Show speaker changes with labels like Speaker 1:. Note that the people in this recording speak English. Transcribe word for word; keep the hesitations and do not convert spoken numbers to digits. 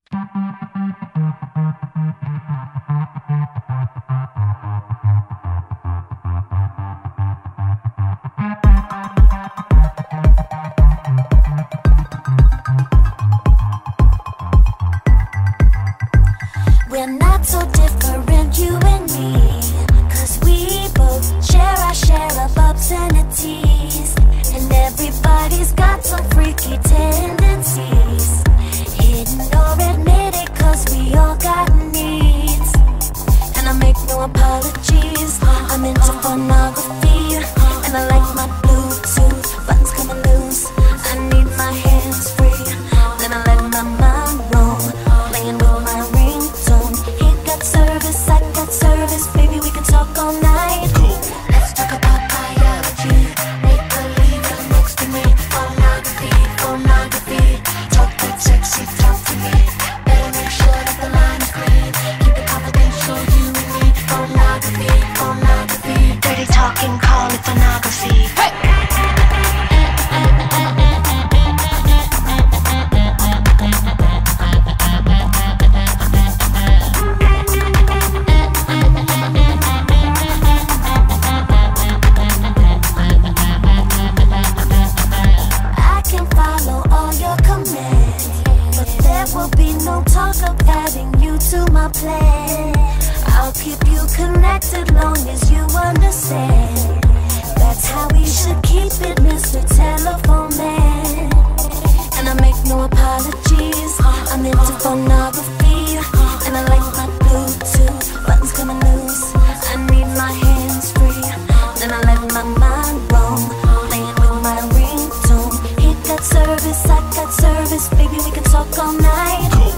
Speaker 1: We're not so different, you and me, 'cause we both share our share of obscenities. And everybody's got some freaky tendencies, hidden or admitted, 'cause we all got needs. And I make no apologies, I'm into pornography, and I like my Bluetooth buttons coming loose. I need my hands free, then I let my mind roam, playing with my ringtone. He got service, I got service, baby, we can talk all night. Let's talk about biology, make believe you're next to me. Pornography, pornography, talk that sexy talk to me. Better make sure that the line is clean, keep it confidential, you and me. Pornography, pornography, dirty talking, call it pornography. Hey! No talk of adding you to my plan. I'll keep you connected long as you understand. That's how we should keep it, Mister Telephone Man. And I make no apologies, I'm into pornography, and I like my Bluetooth buttons coming loose. I need my hands free, then I let my mind roam, playing with my ringtone. He got service, I got service, baby, we can talk all night.